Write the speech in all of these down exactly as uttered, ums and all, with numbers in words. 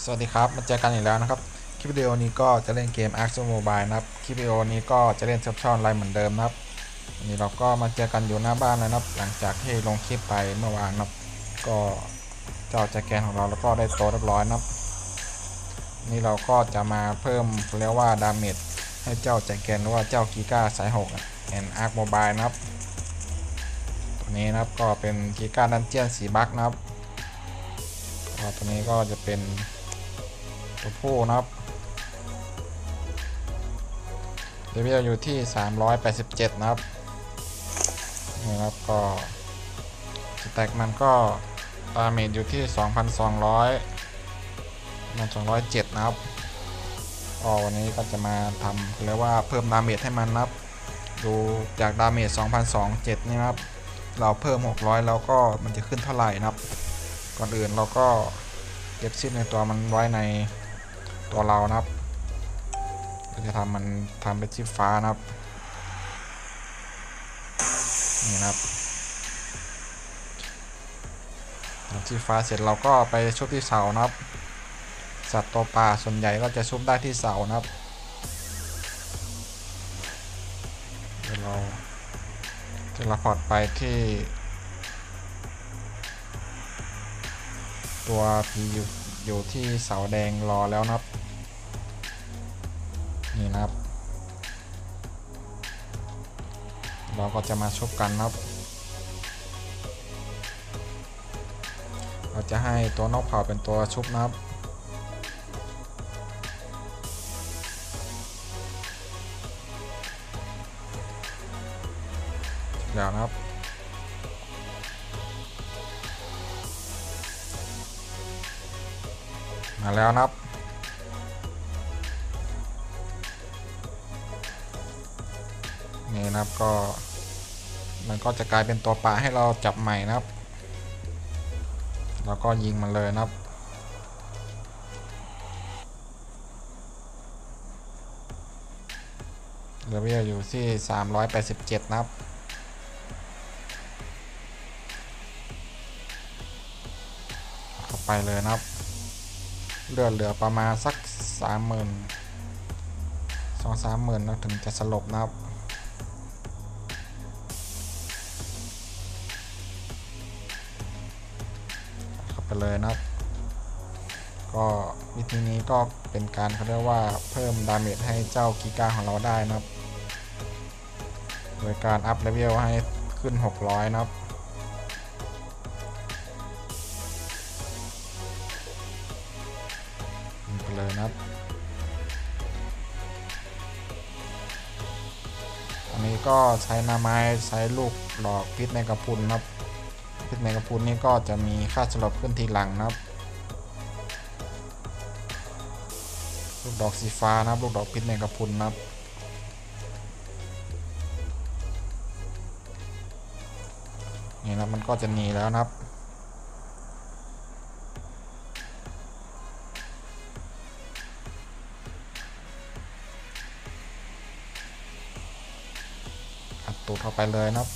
วัสดีครับมาเจอกันอีกแล้วนะครับคลิปวิดีโอนี้ก็จะเล่นเกม Ark Mobile นะครับคลิปวิดีโอนี้ก็จะเล่นซับซ้อนอะไรเหมือนเดิมนะครับวันนี้เราก็มาเจอกันอยู่หน้าบ้านนะครับหลังจากที่ลงคลิปไปเมื่อวานนะครับก็เจ้าแจ็คแกนของเราแล้วก็ได้โตเรียบร้อยนะครับนี่เราก็จะมาเพิ่มเรียกว่าดาเมจให้เจ้าแจ็คแกนหรือว่าเจ้ากีกาสายหกแอน Ark Mobile นะครับตัวนี้นะครับก็เป็นกีกาดันเจียนสีบัคนะครับตัวนี้ก็จะเป็นตัวผู้นะครับเลเวลอยู่ที่สามร้อยแปดสิบเจ็ดนะครับนี่ครับก็สแต็กมันก็ดาเมจอยู่ที่ สองพันสองร้อย มันสองร้อยเจ็ดนะครับก็วันนี้ก็จะมาทำเรียกว่าเพิ่มดาเมจให้มันนะครับดูจากดาเมจ สองพันสองร้อยเจ็ด นี่ครับเราเพิ่มหกร้อยแล้วก็มันจะขึ้นเท่าไหร่นะครับก่อนอื่นเราก็เก็บซิปในตัวมันไว้ในตัวเรานะครับจะทำมันทำเป็นชิปฟ้านะครับนี่นะครับทำชิปฟ้าเสร็จเราก็ไปชุบที่เสานะครับสัตว์ตัวป่าส่วนใหญ่ก็จะชุบได้ที่เสานะครับเดี๋ยวเราจะรีพอร์ตไปที่ตัวพีอยู่อยู่ที่เสาแดงรอแล้วนะครับนี่นะครับเราก็จะมาชุบกันนะครับเราจะให้ตัวนกเผาเป็นตัวชุบนะครับเดี๋ยวนะครับมาแล้วนะครับนี่นะครับก็มันก็จะกลายเป็นตัวป่าให้เราจับใหม่นะครับแล้วก็ยิงมันเลยนะครับเลเวลอยู่ที่สามร้อยแปดสิบเจ็ดนะครับเข้าไปเลยนะครับเลือดเหลือประมาณสักสามหมื่นสองสามหมื่นนะถึงจะสลบนะครับเข้าไปเลยนะครับก็วิธีนี้ก็เป็นการเขาเรียกว่าเพิ่มดาเมจให้เจ้ากีกาของเราได้นะครับโดยการอัพเลเวลให้ขึ้นหกร้อยนะครับไปเลยนะครับอันนี้ก็ใช้นาไม้ใช้ลูกดอกพิษในกระพุนนะครับพิษในกระพุนนี้ก็จะมีค่าสลบขึ้นทีหลังนะครับลูกดอกสีฟ้านะครับลูกดอกพิษในกระพุนนะครับนี่นะมันก็จะหนีแล้วนะครับอัดตูดเข้าไปเลยนะครับ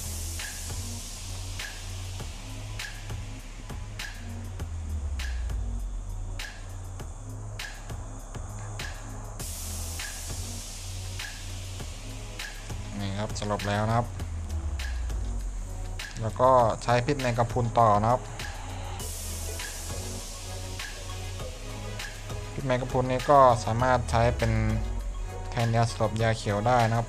นี่ครับสลบแล้วนะครับแล้วก็ใช้พิษในกระพุนต่อนะครับพิษในกระพุนนี้ก็สามารถใช้เป็นแทนยาสลบยาเขียวได้นะครับ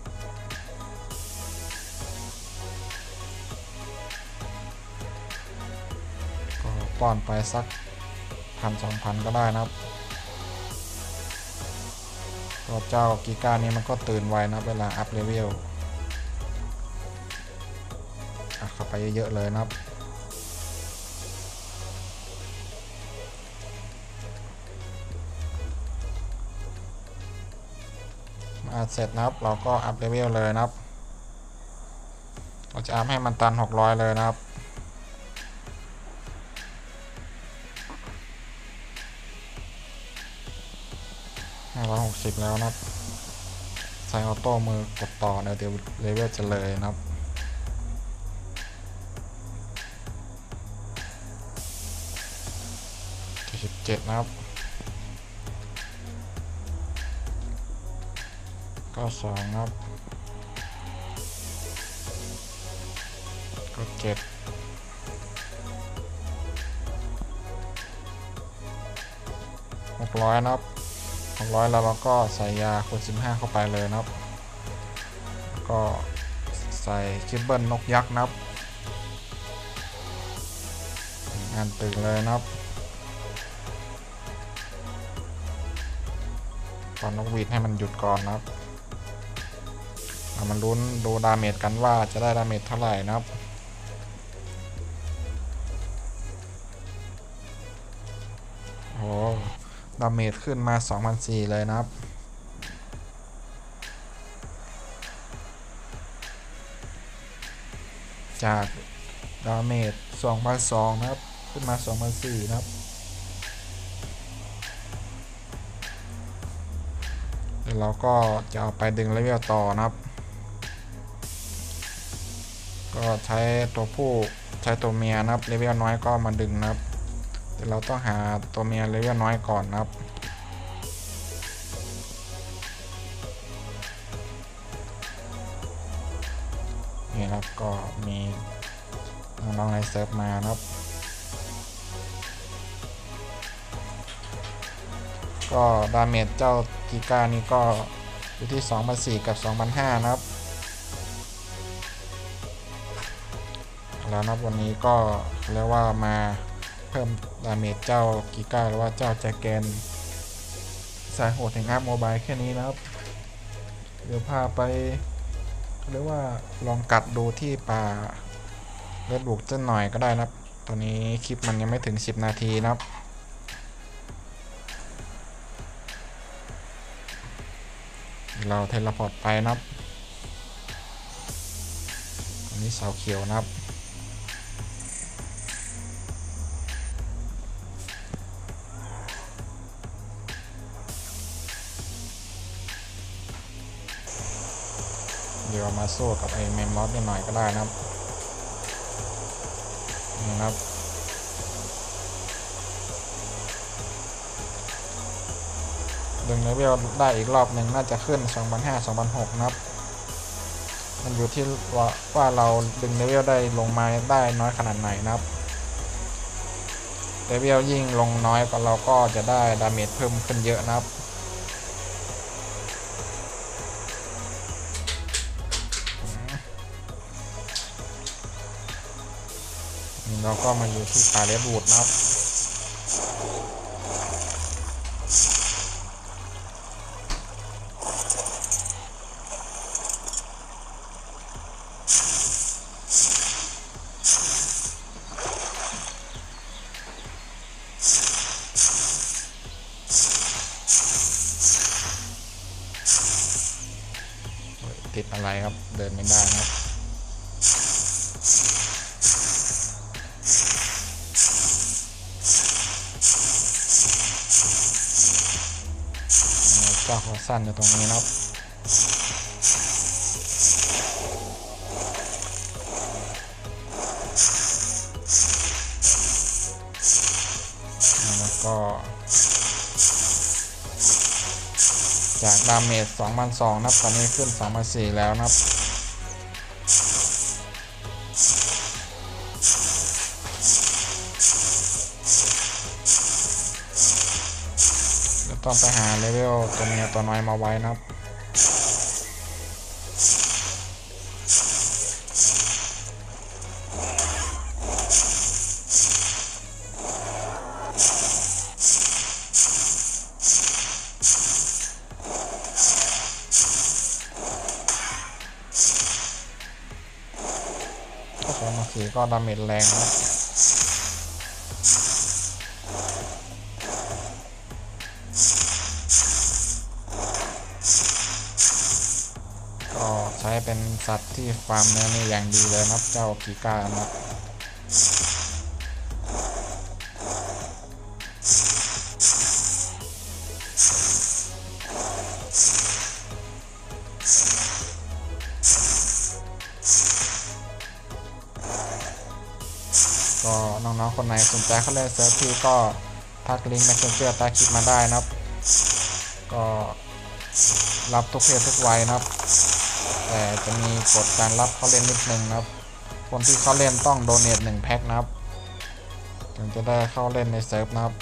ก็ป้อนไปสักพันสองพันก็ได้นะครับก็เจ้ากีก้านี้มันก็ตื่นไวนะเวลาอัพเลเวลเข้าไปเยอะๆเลยนะครับมาเสร็จนะครับเราก็อัพเลเวลเลยนะครับเราจะอัพให้มันตันหกร้อยเลยนะครับห้าร้อยหกสิบแล้วนะครับใช้ออโต้มือกดต่อเดี๋ยวเลเวลจะเลยนะครับสิบเจ็ดนะครับก็สองครับก็เจ็ดหกร้อยนะครับหกร้อยแล้วเราก็ใส่ยาคูณสิบห้าเข้าไปเลยนะครับก็ใส่คิปเบิลนกยักษ์นะครับงานตึกเลยนะครับก่อนนกหวีดให้มันหยุดก่อนนะครับเรามาลุ้นดูดาเมจกันว่าจะได้ดาเมจเท่าไหร่นะครับโอ้ดาเมจขึ้นมา สองพันสี่ร้อย เลยนะครับจากดาเมจ สองพันสองร้อย นะครับขึ้นมา สองพันสี่ร้อย นะครับเดี๋ยวเราก็จะเอาไปดึงเลเวลต่อนะครับก็ใช้ตัวผู้ใช้ตัวเมียนะครับเลเวลน้อยก็มาดึงนะครับเดี๋ยวเราต้องหาตัวเมียเลเวลน้อยก่อนนะครับนี่ครับก็มีน้องๆในเซิร์ฟมานะครับก็ดาเมจเจ้ากิก้านี่ก็อยู่ที่ สองพันสี่ร้อย กับ สองพันห้าร้อย นะครับแล้วนับวันนี้ก็เรียกว่ามาเพิ่มดาเมจเจ้ากิก้าหรือว่าเจ้าแจแกนสายโหดแห่งแอปโมบายแค่นี้นะครับเดี๋ยวพาไปเรียกว่าลองกัดดูที่ป่าเลือดบุกจะหน่อยก็ได้นะครับตอนนี้คลิปมันยังไม่ถึงสิบนาทีนะครับเราเทเลพอร์ตไปนะครับอันนี้เสาเขียวนะครับเดี๋ยวมาโซ่กับไอเมมมอสนิดหน่อยก็ได้นะครับนี่นะครับดึงเลเวลได้อีกรอบหนึ่งน่าจะขึ้น สองพันห้าร้อย สองพันหกร้อย นะครับมันอยู่ที่ว่าว่าเราดึงเลเวลได้ลงมาได้น้อยขนาดไหนนะครับเลเวลยิ่งลงน้อยก็เราก็จะได้ดาเมจเพิ่มขึ้นเยอะนะครับเราก็มาอยู่ที่ป่าเรดวูดนะครับติดอะไรครับเดินไม่ได้นะครับเจ้าขอสั้นอยู่ตรงนี้นะครับแล้วก็จากดาเมจ สองพันสองร้อย นะครับตอนนี้ขึ้น สองพันสี่ร้อย แล้วนะครับต้องไปหาเลเวลตัวเมียตัวน้อยมาไว้นะครับก็สองมาสี่ก็ดาเมจแรงนะก็ใช้เป็นสัตว์ที่ฟาร์มเนื้อนี่อย่างดีเลยนะเจ้ากีก้านะก็น้องๆคนไหนสนใจเข้าเล่นเซิร์ฟที่ก็ทักลิงก์ Messenger ใต้คลิปมาได้นะครับก็รับทุกเพศทุกวัยนะครับแต่จะมีกฎการรับเขาเล่นนิดนึงนะครับคนที่เขาเล่นต้องโดเนทหนึ่งแพ็คนะครับถึงจะได้เข้าเล่นในเซิร์ฟนะครับ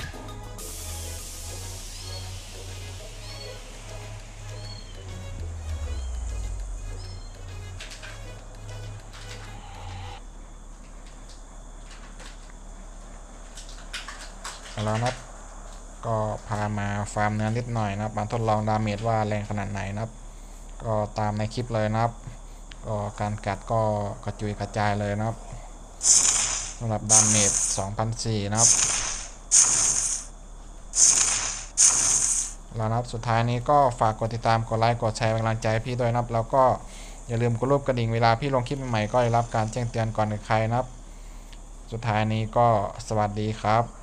แล้วนะครับก็พามาฟาร์มเนื้อนิดหน่อยนะครับมาทดลองดาเมจว่าแรงขนาดไหนนะครับก็ตามในคลิปเลยนะครับก็การกัดก็กระจุยกระจายเลยนะครับสำหรับดาเมจ สองพันสี่ร้อย นะครับแล้วนะครับสุดท้ายนี้ก็ฝากกดติดตามกดไลค์กดแชร์เป็นกำลังใจพี่ด้วยนะครับแล้วก็อย่าลืมกดรูปกระดิ่งเวลาพี่ลงคลิปใหม่ๆก็ได้รับการแจ้งเตือนก่อนใครนะครับสุดท้ายนี้ก็สวัสดีครับ